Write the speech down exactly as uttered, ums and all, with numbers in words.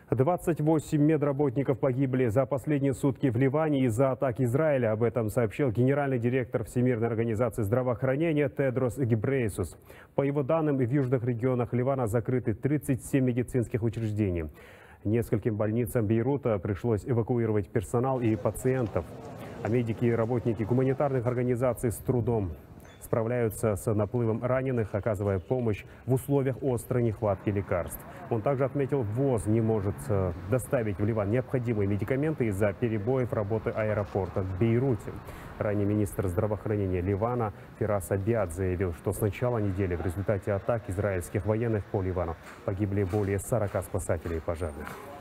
двадцать восемь медработников погибли за последние сутки в Ливане из-за атак Израиля. Об этом сообщил генеральный директор Всемирной организации здравоохранения Тедрос Гебрейесус. По его данным, в южных регионах Ливана закрыты тридцать семь медицинских учреждений. Нескольким больницам Бейрута пришлось эвакуировать персонал и пациентов. А медики и работники гуманитарных организаций с трудом справляются с наплывом раненых, оказывая помощь в условиях острой нехватки лекарств. Он также отметил, ВОЗ не может доставить в Ливан необходимые медикаменты из-за перебоев работы аэропорта в Бейруте. Ранее министр здравоохранения Ливана Фирас Абиад заявил, что с начала недели в результате атак израильских военных по Ливану погибли более сорока спасателей и пожарных.